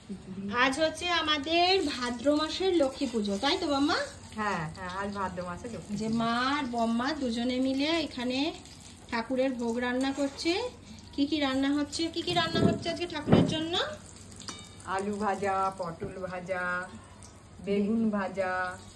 আজ হচ্ছে আমাদের ভাদ্র মাসের লক্ষ্মী পুজো, তাই তো বাম্মা? হ্যাঁ হ্যাঁ, আজ ভাদ্র মাসে লক্ষ্মী। যে মা আর বম্মা দুজনে মিলে এখানে ঠাকুরের ভোগ রান্না করছে। কি কি রান্না হচ্ছে আজকে ঠাকুরের জন্য? আলু ভাজা, পটল ভাজা, বেগুন ভাজা,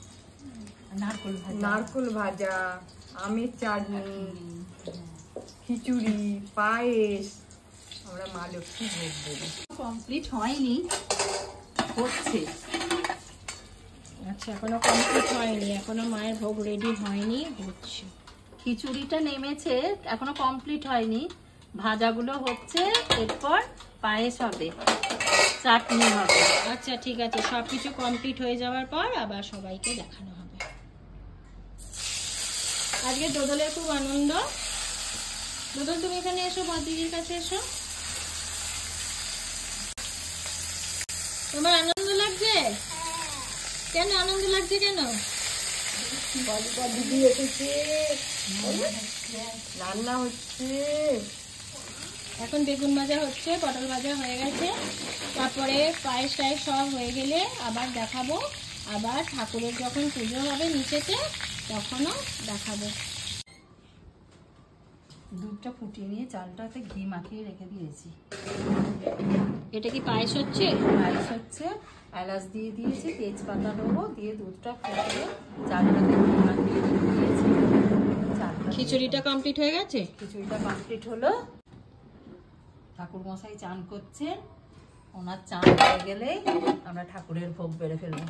নারকোল ভাজা, আমের চাটনি, খিচুড়ি, পায়েস। আমরা মা লক্ষ্মী ভোগ দেবো। কমপ্লিট হয়নি, হচ্ছে। আচ্ছা, এখনো কমপ্লিট হয়নি, এখনো মায়ের ভোগ রেডি হয়নি, হচ্ছে। খিচুড়িটা নেমেছে, এখনো কমপ্লিট হয়নি, ভাজাগুলো হচ্ছে, এরপর পায়েস হবে, চাটনি হবে। আচ্ছা ঠিক আছে, সবকিছু কমপ্লিট হয়ে যাওয়ার পর আবার সবাইকে দেখানো হবে। আজকে দোদলের খুব আনন্দ। দোদল, তুমি এখানে এসো, বড়দিদির কাছে এসো। তোমার আনন্দ লাগছে? কেন আনন্দ লাগছে? কেন? দিদি এসেছে, রান্না হচ্ছে। এখন বেগুন ভাজা হচ্ছে, পটল ভাজা হয়ে গেছে, তারপরে পায়েস টায়েস সব হয়ে গেলে আবার দেখাবো। আবার ঠাকুরের যখন পুজো হবে নিচেতে, তখনও দেখাবো। দুধটা ফুটিয়ে নিয়ে চালটাতে ঘি মাখিয়ে রেখে দিয়েছি। এটা কি পায়েস হচ্ছে? পায়েস হচ্ছে, এলাচ দিয়ে দিয়েছি, তেজপাতা দেবো, দিয়ে দুধটা ফুটিয়ে চালটাতে ঘি মাখিয়ে রেখে দিয়েছি। খিচুড়িটা কমপ্লিট হয়ে গেছে? খিচুড়িটা কমপ্লিট হলো। ঠাকুর মশাই চান করছেন, ওনার চান হয়ে গেলে আমরা ঠাকুরের ভোগ বেড়ে ফেলবো।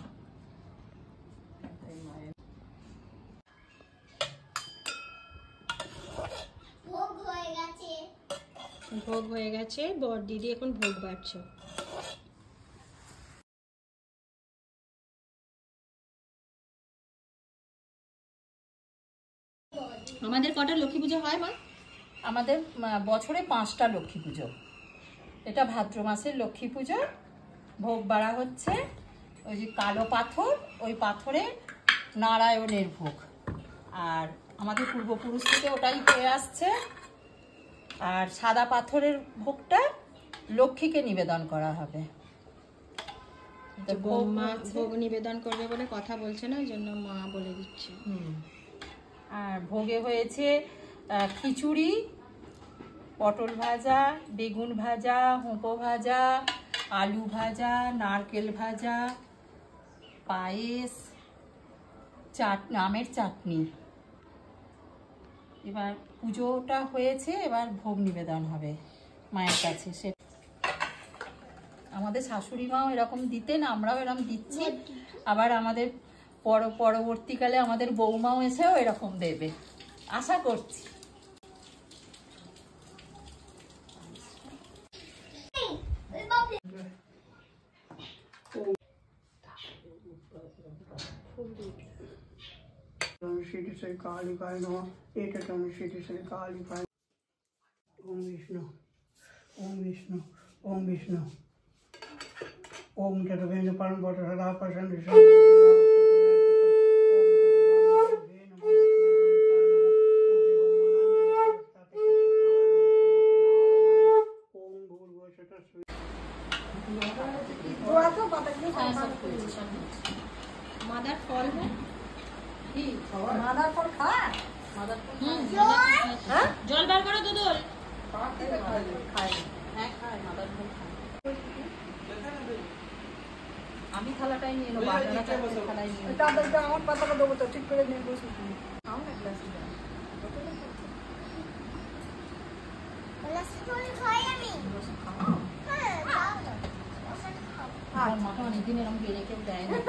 ভোগ হয়ে গেছে, বড় দিদি এখন ভোগ বাড়ছে। আমাদের কটা লক্ষ্মী পুজো হয় মা? আমাদের বছরে 5টা লক্ষ্মী পুজো। এটা ভাদ্র মাসের লক্ষ্মী পুজো। ভোগ বাড়া হচ্ছে ওই যে কালো পাথর, ওই পাথরে নারায়ণের ভোগ। আর আমাদের পূর্বপুরুষ থেকে ওটাই হয়ে আসছে। আর সাদা পাথরের ভোগটা লক্ষ্মীকে নিবেদন করা হবে। ভোগ নিবেদন করবে বলে কথা বলছে না, ওই জন্য মা বলে দিচ্ছে। আর ভোগে হয়েছে খিচুড়ি, পটল ভাজা, বেগুন ভাজা, হোঁপো ভাজা, আলু ভাজা, নারকেল ভাজা, পায়েস, চাটনি, আমের চাটনি। এবার পুজোটা হয়েছে, এবার ভোগ নিবেদন হবে মায়ের কাছে। সে আমাদের শাশুড়ি মাও এরকম দিতেন, আমরাও এরকম দিচ্ছি। আবার আমাদের পরবর্তীকালে আমাদের বৌমাও এসেও এরকম দেবে, আশা করছি। श्री कालिकाय नमः। एतत् श्री कालिकाय। ओम विष्णु, ओम विष्णु, ओम विष्णु, ओम जगवेन्द्र परम पद सदा प्रसन्न। মাদার ফল মাদার ফল খায়, জল বার করো দুদল। খায়, হ্যাঁ খায়, মাদার ফল খায়। আমি থালাটাই নিয়ে নেবো, আপনারা থালায় নিয়ে নেবো। তাদেরকে আমার পাতাটা দেবো তো, ঠিক করে নিয়ে বসে। মাকে অনেকদিন এরকম বেড়ে কেউ দেয় না।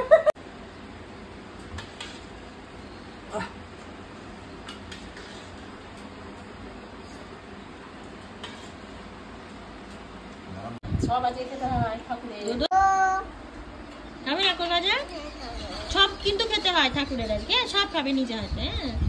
সব আজকে খেতে হয় ঠাকুরের। খাবে না কোন রাজা? সব কিন্তু খেতে হয় ঠাকুরের আজকে, সব খাবে নিজে হাতে।